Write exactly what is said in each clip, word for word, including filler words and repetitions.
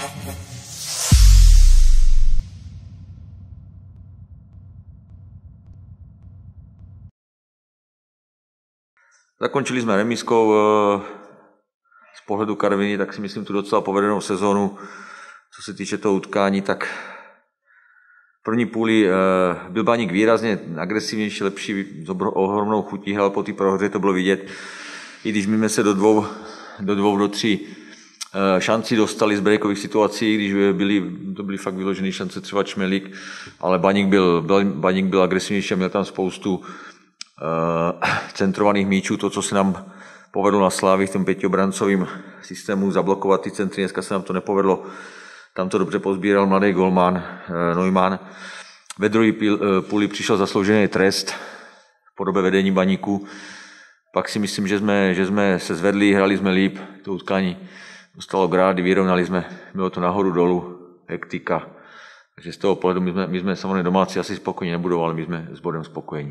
Zakončili jsme remízkou. Z pohledu Karviní, tak si myslím tu docela povedenou sezónu. Co se týče toho utkání, tak v první půli byl Baník výrazně agresivnější, lepší, s ohromnou chutí hrál po té prohře, to bylo vidět. I když my jsme se do dvou, do dvou, do tří šancí dostali z breakových situací, když byly, to byly fakt vyložené šance, třeba Čmelík, ale Baník byl, Baník byl agresivnější a měl tam spoustu uh, centrovaných míčů, to, co se nám povedlo na Slávii v tom pětiobrancovým systému zablokovat ty centry, dneska se nám to nepovedlo. Tam to dobře pozbíral mladý golman uh, Neumann. Ve druhé půli přišel zasloužený trest v podobě vedení Baníku. Pak si myslím, že jsme, že jsme se zvedli, hrali jsme líp, to utkání dostalo grády, vyrovnali jsme, bylo to nahoru dolů, hektika. Takže z toho pohledu my jsme, my jsme samozřejmě domácí asi spokojení nebudou, ale my jsme s bodem spokojení.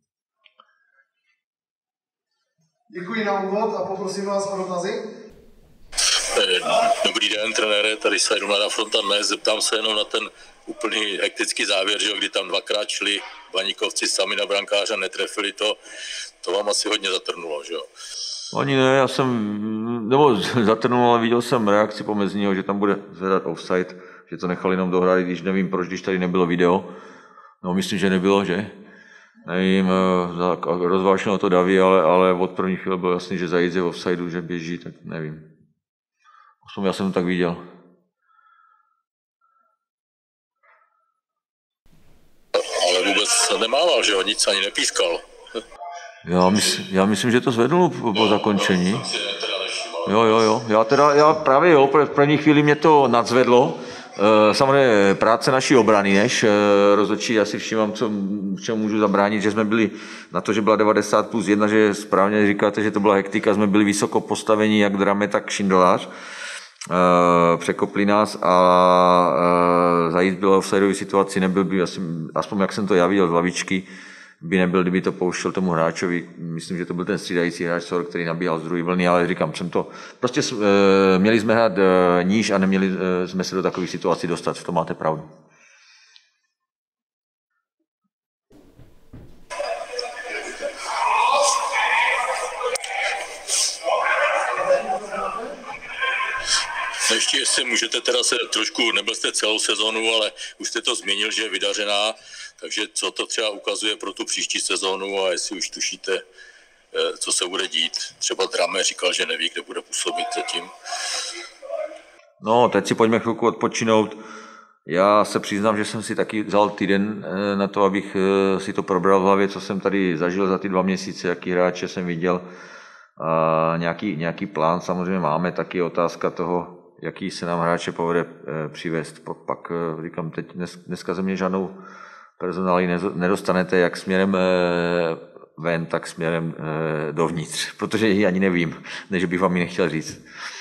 Děkuji na úvod a poprosím vás o dotazy. Dobrý den, trenére, tady se jdu na Fronta dnes. Zeptám se jenom na ten úplný hektický závěr, že kdy tam dvakrát šli Baníkovci sami na brankáře, netrefili to. To vám asi hodně zatrnulo, že jo? Ani ne, já jsem, nebo zatrnul, ale viděl jsem reakci pomezního, že tam bude zvedat offside, že to nechali jenom dohrát, když nevím proč, když tady nebylo video. No myslím, že nebylo, že? Nevím, rozvášnilo to Daví, ale, ale od první chvíle bylo jasný, že Zajíc je v offsideu, že běží, tak nevím. Já jsem to tak viděl. Ale vůbec nemával, že jo? Nic ani nepískal. Já, mysl, já myslím, že to zvednul po, po zakončení. Jo, jo, jo. Já teda, já právě jo, v první chvíli mě to nadzvedlo. Samozřejmě práce naší obrany, než rozhodčí, já si všímám, co, v čem můžu zabránit, že jsme byli na to, že byla devadesát plus jedna, že správně říkáte, že to byla hektika, jsme byli vysoko postavení, jak Drame, tak Šindelář. Překopli nás a Zajíc byl v offsideové situaci, nebyl by, asi, aspoň jak jsem to já viděl z lavičky, by nebyl, kdyby to pouštěl tomu hráčovi. Myslím, že to byl ten střídající hráč, který nabíhal z druhé vlny, ale říkám, jsem to... Prostě e, měli jsme hrát e, níž a neměli e, jsme se do takových situací dostat, v tom máte pravdu. Ještě jestli můžete teda se trošku, nebyl jste celou sezonu, ale už jste to změnil, že je vydařená, takže co to třeba ukazuje pro tu příští sezonu a jestli už tušíte, co se bude dít. Třeba Drame říkal, že neví, kde bude působit zatím. No, teď si pojďme chvilku odpočinout. Já se přiznám, že jsem si taky vzal týden na to, abych si to probral v hlavě, co jsem tady zažil za ty dva měsíce, jaký hráče jsem viděl. A nějaký, nějaký plán samozřejmě máme, taky otázka toho, jaký se nám hráče povede e, přivést. Pak e, říkám, teď dnes, dneska ze mě žádnou personáli nedostanete jak směrem e, ven, tak směrem e, dovnitř, protože ji ani nevím, než bych vám ji nechtěl říct.